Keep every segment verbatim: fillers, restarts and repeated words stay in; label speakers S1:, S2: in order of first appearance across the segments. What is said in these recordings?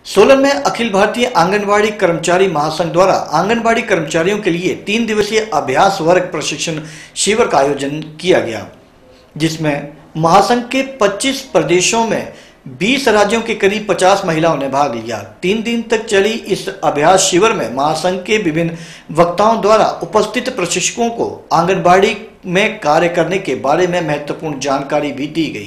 S1: सोलन में अखिल भारतीय आंगनबाड़ी कर्मचारी महासंघ द्वारा आंगनबाड़ी कर्मचारियों के लिए तीन दिवसीय अभ्यास वर्ग प्रशिक्षण शिविर का आयोजन किया गया, जिसमें महासंघ के पच्चीस प्रदेशों में बीस राज्यों के करीब पचास महिलाओं ने भाग लिया। तीन दिन तक चली इस अभ्यास शिविर में महासंघ के विभिन्न वक्ताओं द्वारा उपस्थित प्रशिक्षकों को आंगनबाड़ी में कार्य करने के बारे में महत्वपूर्ण जानकारी भी दी गई।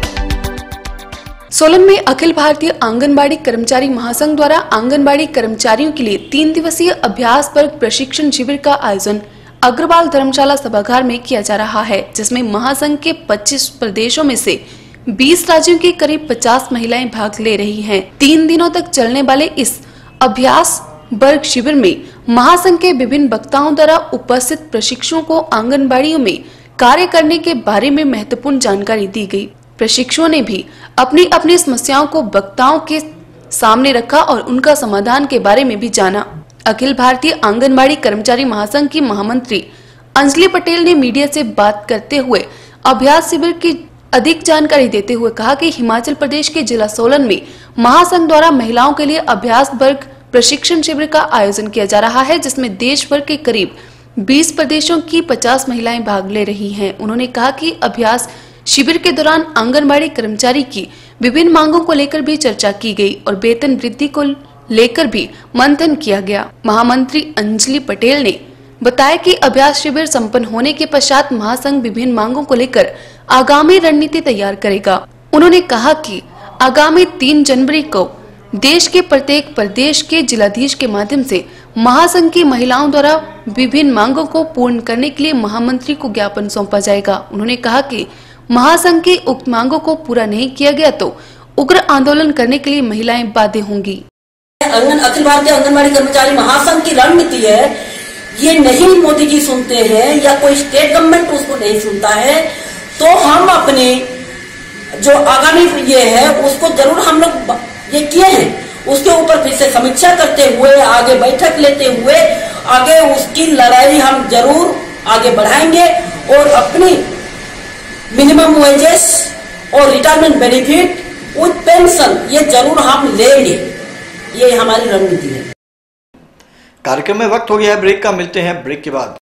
S2: सोलन में अखिल भारतीय आंगनबाड़ी कर्मचारी महासंघ द्वारा आंगनबाड़ी कर्मचारियों के लिए तीन दिवसीय अभ्यास वर्ग प्रशिक्षण शिविर का आयोजन अग्रवाल धर्मशाला सभागार में किया जा रहा है, जिसमें महासंघ के पच्चीस प्रदेशों में से बीस राज्यों की करीब पचास महिलाएं भाग ले रही हैं। तीन दिनों तक चलने वाले इस अभ्यास वर्ग शिविर में महासंघ के विभिन्न वक्ताओं द्वारा उपस्थित प्रशिक्षुओं को आंगनबाड़ियों में कार्य करने के बारे में महत्वपूर्ण जानकारी दी गई। प्रशिक्षुओं ने भी अपनी अपनी समस्याओं को वक्ताओं के सामने रखा और उनका समाधान के बारे में भी जाना। अखिल भारतीय आंगनबाड़ी कर्मचारी महासंघ की महामंत्री अंजलि पटेल ने मीडिया से बात करते हुए अभ्यास शिविर की अधिक जानकारी देते हुए कहा कि हिमाचल प्रदेश के जिला सोलन में महासंघ द्वारा महिलाओं के लिए अभ्यास वर्ग प्रशिक्षण शिविर का आयोजन किया जा रहा है, जिसमें देश भर के करीब बीस प्रदेशों की पचास महिलाएं भाग ले रही हैं। उन्होंने कहा कि अभ्यास शिविर के दौरान आंगनबाड़ी कर्मचारी की विभिन्न मांगों को लेकर भी चर्चा की गई और वेतन वृद्धि को लेकर भी मंथन किया गया। महामंत्री अंजलि पटेल ने बताया कि अभ्यास शिविर संपन्न होने के पश्चात महासंघ विभिन्न मांगों को लेकर आगामी रणनीति तैयार करेगा। उन्होंने कहा कि आगामी तीन जनवरी को देश के प्रत्येक प्रदेश के जिलाधीश के माध्यम से महासंघ की महिलाओं द्वारा विभिन्न मांगों को पूर्ण करने के लिए महामंत्री को ज्ञापन सौंपा जाएगा। उन्होंने कहा कि महासंघ की उक्त मांगों को पूरा नहीं किया गया तो उग्र आंदोलन करने के लिए महिलाएं बाध्य होंगी।
S3: अखिल भारतीय आंगनबाड़ी कर्मचारी महासंघ की रणनीति है, ये नहीं मोदी जी सुनते हैं या कोई स्टेट गवर्नमेंट उसको नहीं सुनता है, तो हम अपने जो आगामी ये है उसको जरूर हम लोग ये किए हैं, उसके ऊपर फिर से समीक्षा करते हुए आगे बैठक लेते हुए आगे उसकी लड़ाई हम जरूर आगे बढ़ाएंगे और अपनी मिनिमम वेजेस और रिटायरमेंट बेनिफिट विद पेंशन ये जरूर हम लेंगे, ये हमारी रणनीति है।
S1: कार्यक्रम में वक्त हो गया है ब्रेक का, मिलते हैं ब्रेक के बाद।